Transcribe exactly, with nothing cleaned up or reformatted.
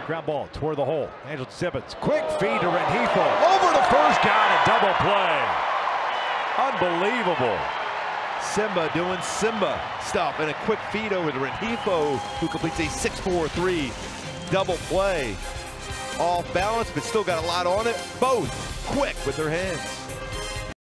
Ground ball toward the hole. Angel Simmons, quick feed to Rengifo. Over the first, got it, double play. Unbelievable. Simba doing Simba stuff, and a quick feed over to Rengifo, who completes a six four three double play. Off balance, but still got a lot on it. Both quick with their hands.